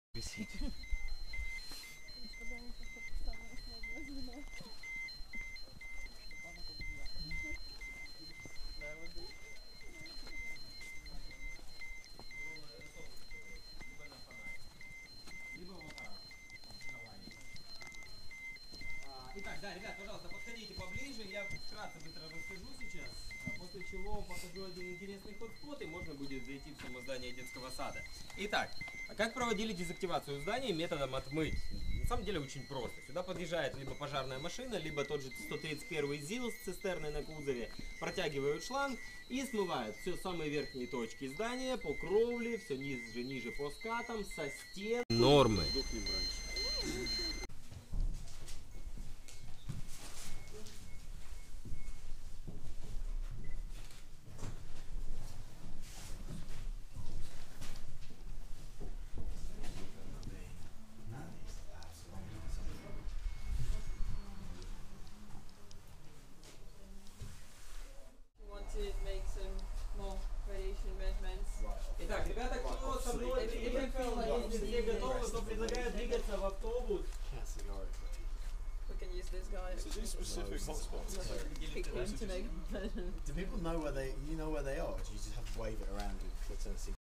висит. Итак, да, ребят, пожалуйста, подходите поближе, я вкратце быстро расскажу сейчас, после чего покажу один интересный ход-спот, и можно будет зайти в само здание детского сада. Итак, как проводили дезактивацию здания методом отмыть? На самом деле очень просто. Сюда подъезжает либо пожарная машина, либо тот же 131 ЗИЛ с цистерной на кузове, протягивают шланг и смывают все самые верхние точки здания, по кровле, все ниже по скатам, со стен. Нормы. Make some more radiation measurements. Итак, ребята, кто со мной приехал, если все готовы, то предлагаю двигаться в автобус. We can use this guy. So these specific hotspots. Pick him to make a measurement. Do people know where they are? Or do you just have to wave it around and click and see?